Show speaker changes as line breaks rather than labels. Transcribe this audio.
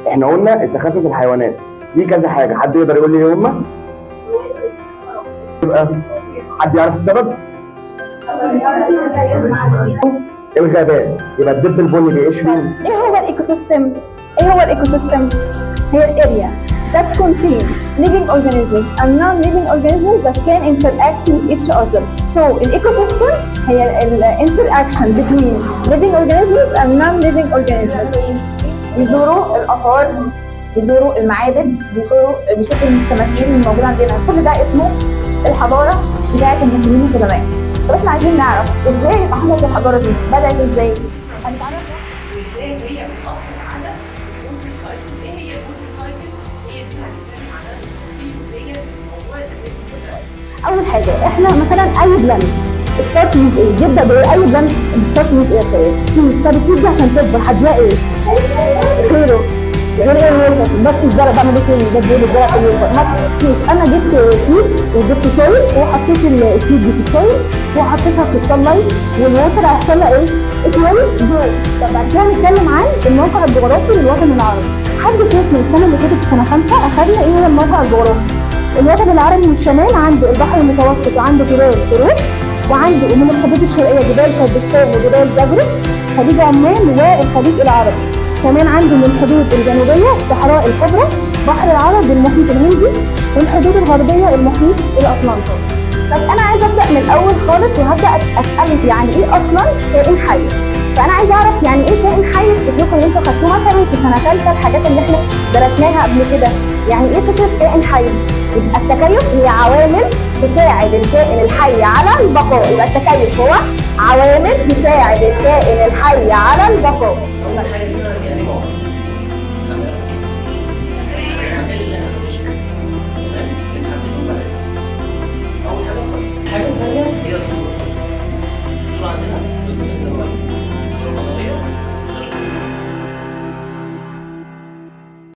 احنا قلنا التخفف الحيوانات دي كذا حاجه، حد يقدر يقول لي ايه هما؟ يبقى حد يعرف السبب؟ الغابات. يبقى الدب البني بيعيش فين؟
ايه هو الايكو سيستم؟ هي الاريا that contain living organisms and non-living organisms that can interact with each other. So الecosystem هي interaction between living organisms and non-living organisms. بيزوروا الآثار، بيزوروا المعابد، بيشوفوا التماثيل الموجودة عندنا، كل ده اسمه الحضارة بتاعت المسلمين زمان. طب احنا عايزين نعرف ازاي حصلت الحضارة دي؟ بدأت ازاي؟ هنتعرف
وازاي هي بتأثر على الووتر سايكل. ايه هي الووتر سايكل؟ هي دي هنتكلم عنها بالتفصيل، وهي الموضوع الاساسي في الدراسة.
أول حاجة احنا مثلا أي بلانت ستارت ويز ايه؟ يبدأ بإيه؟ أي بلانت ستارت ويز ايه؟ طب السيد دي عشان تكبر هتلاقي ايه؟ خيره غير ايه الوتر؟ بس الزرع بعمل ايه تاني؟ بدي الزرع في الوتر. مفيش، أنا جبت سيد وجبت سويل وحطيت السيد دي في السويل وحطيتها في الصن لايت والوتر هيحصل لها ايه؟ اتولد جوه. طب بعد كده نتكلم عن الموقع الجغرافي للوطن العربي. حد فاكر السنة اللي فاتت في سنة 5 أخدنا ايه هو الموقع الجغرافي؟ الوطن العربي من الشمال عنده البحر المتوسط وعنده جبال فاروق، وعنده من الحدود الشرقية جبال كردستان وجبال زاجرس، خليج عمان والخليج العربي. كمان عنده من الحدود الجنوبية الصحراء الكبرى، بحر العرب والمحيط الهندي، والحدود الغربية المحيط الأطلنطي. طب أنا عايزة أبدأ من الأول خالص وهبدأ أسأل يعني إيه أصلا كائن حي؟ فأنا عايزة أعرف يعني إيه كائن حي في الفكرة اللي أنتوا خدتوها مثلا في سنة ثالثة، الحاجات اللي إحنا درسناها قبل كده. يعني إيه فكرة كائن حي؟ يبقى التكيف هي عوامل تساعد الكائن الحي على البقاء، يبقى التكيف هو عوامل تساعد الكائن الحي على البقاء.